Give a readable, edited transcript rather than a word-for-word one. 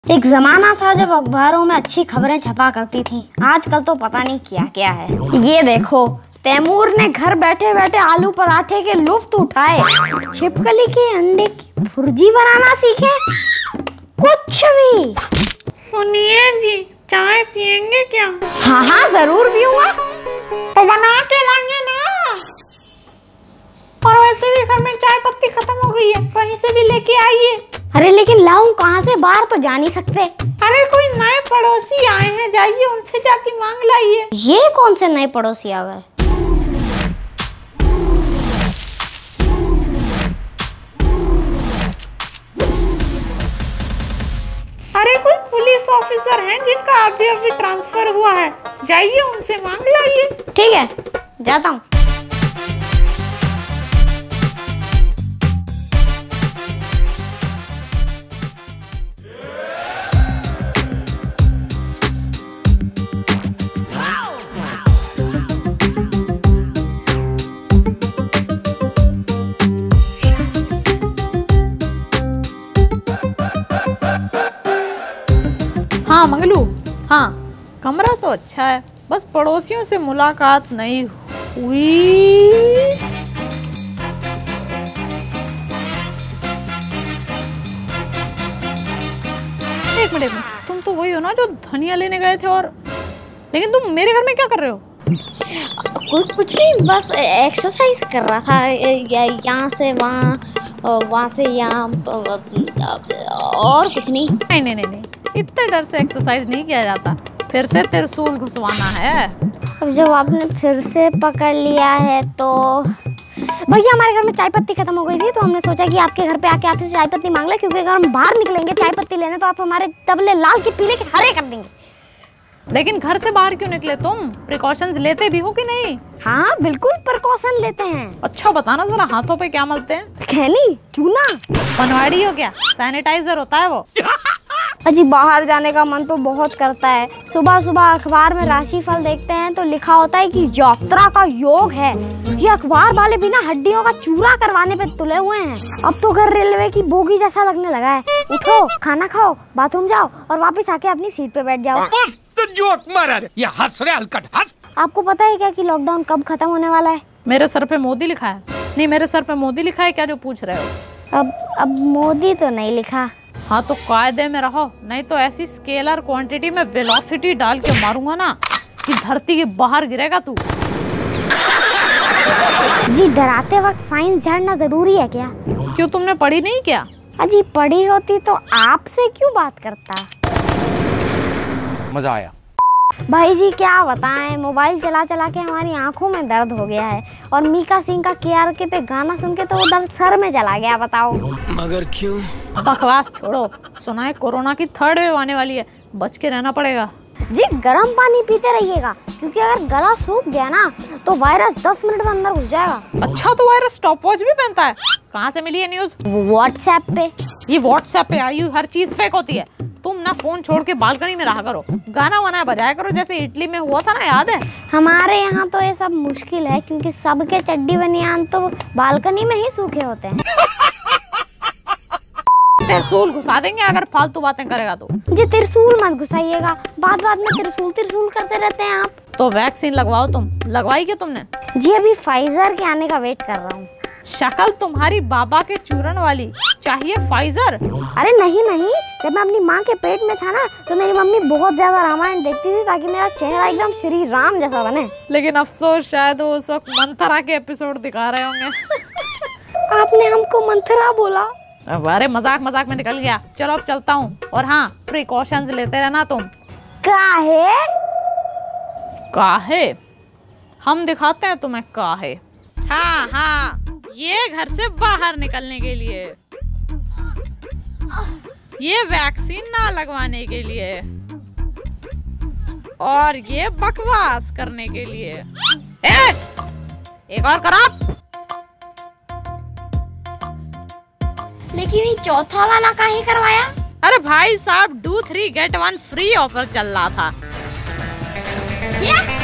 एक जमाना था जब अखबारों में अच्छी खबरें छपा करती थी। आजकल तो पता नहीं क्या क्या है। ये देखो, तैमूर ने घर बैठे बैठे आलू पराठे के लुफ्त उठाए, छिपकली के अंडे की भुर्जी बनाना सीखे। कुछ भी। सुनिए जी, चाय पियेंगे क्या? हाँ हाँ जरूर पीऊंगा। तो बना के लाएंगे ना। और वैसे भी घर में चाय पत्ती खत्म हो गई है, कहीं से भी लेके आइए। अरे लेकिन लाऊं कहाँ से, बाहर तो जा नहीं सकते। अरे कोई नए पड़ोसी आए हैं, जाइए उनसे जाके मांग लाइए। ये कौन से नए पड़ोसी आ गए? अरे कोई पुलिस ऑफिसर हैं जिनका अभी ट्रांसफर हुआ है, जाइए उनसे मांग लाइए। ठीक है, जाता हूँ। हाँ मंगलू, हाँ कमरा तो अच्छा है, बस पड़ोसियों से मुलाकात नहीं हुई। एक मिनट, तुम तो वही हो ना जो धनिया लेने गए थे? और लेकिन तुम मेरे घर में क्या कर रहे हो? कुछ नहीं, बस एक्सरसाइज कर रहा था। यहाँ से वहाँ, वहाँ से यहाँ, और कुछ नहीं। नहीं, इतने डर से एक्सरसाइज नहीं किया जाता। फिर से त्रिशूल घुसवाना है। अब जब आपने फिर से पकड़ लिया है तो भैया, हमारे घर में चाय पत्ती खत्म हो गई थी, तो हमने सोचा कि आपके घर पे आके आपसे चाय पत्ती मांग ले, क्योंकि अगर हम बाहर निकलेंगे चाय पत्ती लेने तो आप हमारे तबले लाल के पीले के हरे कर देंगे। लेकिन घर से बाहर क्यों निकले तुम? प्रिकॉशंस लेते भी हो कि नहीं? हाँ बिल्कुल प्रिकॉशन लेते हैं। अच्छा बताना जरा, हाथों पे क्या मलते हैं? खैनी, चूना। बनवाड़ी हो क्या? सैनिटाइजर होता है वो। अजी बाहर जाने का मन तो बहुत करता है। सुबह सुबह अखबार में राशिफल देखते हैं तो लिखा होता है कि यात्रा का योग है। ये अखबार वाले बिना हड्डियों का चूरा करवाने पे तुले हुए हैं। अब तो घर रेलवे की बोगी जैसा लगने लगा है। उठो, खाना खाओ, बाथरूम जाओ और वापस आके अपनी सीट पे बैठ जाओ। जोक मारा रे, ये हंस रहे हलकट हंस। आपको पता है क्या कि लॉकडाउन कब खत्म होने वाला है? मेरे सर पे मोदी लिखा है? नहीं, मेरे सर पे मोदी लिखा है क्या जो पूछ रहे हो? अब मोदी तो नहीं लिखा। हाँ तो कायदे में रहो, नहीं तो ऐसी स्केलर क्वांटिटी में वेलोसिटी डाल के मारूंगा ना कि धरती के बाहर गिरेगा तू। जी डराते वक्त साइंस जानना जरूरी है क्या? क्यों, तुमने पढ़ी नहीं क्या? अजी पढ़ी होती तो आपसे क्यों बात करता। मजा आया भाई जी, क्या बताएं, मोबाइल चला चला के हमारी आंखों में दर्द हो गया है। और मीका सिंह का KRK पे गाना सुन के तो वो दर्द सर में चला गया। बताओ मगर क्यों? बकवास छोड़ो, सुना है कोरोना की 3rd वेव आने वाली है, बच के रहना पड़ेगा। जी गर्म पानी पीते रहिएगा, क्योंकि अगर गला सूख गया ना तो वायरस 10 मिनट में अंदर घुस जाएगा। अच्छा, तो वायरस स्टॉप वॉच भी पहनता है? कहाँ से मिली है न्यूज? व्हाट्सएप पे। ये व्हाट्सएप पे आई हर चीज फेक होती है। तुम ना फोन छोड़ के बालकनी में रहा करो, गाना वाना बजाया करो, जैसे इटली में हुआ था ना, याद है? हमारे यहाँ तो ये सब मुश्किल है, क्योंकि सबके चड्डी बनियान तो बालकनी में ही सूखे होते हैं। त्रिशूल घुसा देंगे अगर फालतू बातें करेगा तो। जी त्रिशूल मत घुसाइएगा, बात बात में त्रिशूल त्रिशूल करते रहते हैं आप। तो वैक्सीन लगवाओ, तुम लगवाई क्या तुमने? जी अभी फाइजर के आने का वेट कर रहा हूँ। शक्ल तुम्हारी बाबा के चूरन वाली, चाहिए फाइजर? अरे नहीं, जब मैं अपनी माँ के पेट में था ना तो मेरी मम्मी बहुत ज्यादा रामायण देखती थी ताकि मेरा चेहरा एकदम श्री राम जैसा बने। लेकिन अफसोस शायद वो उस वक्त मंथरा के एपिसोड दिखा रहे होंगे। आपने हमको मंथरा बोला? अरे मजाक में निकल गया। चलो अब चलता हूँ। और हाँ, प्रिकॉशंस लेते रहना तुम। काहे? हम दिखाते हैं तुम्हें काहे। हाँ, ये घर से बाहर निकलने के लिए, ये वैक्सीन ना लगवाने के लिए, और ये बकवास करने के लिए। एक और करो। लेकिन ये चौथा वाला काहे करवाया? अरे भाई साहब, do 3 get 1 फ्री ऑफर चल रहा था। ये